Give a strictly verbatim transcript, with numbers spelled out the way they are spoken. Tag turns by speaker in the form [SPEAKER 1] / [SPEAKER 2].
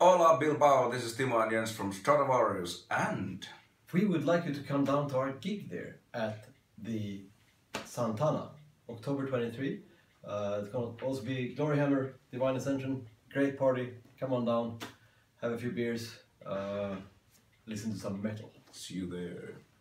[SPEAKER 1] Hola Bilbao, this is Timo and Jens from Stratovarius, and
[SPEAKER 2] we would like you to come down to our gig there at the Santana, October twenty-third. Uh, it's going to also be GLORYHAMMER, Divine Ascension, great party. Come on down, have a few beers, uh, listen to some metal.
[SPEAKER 1] see you there.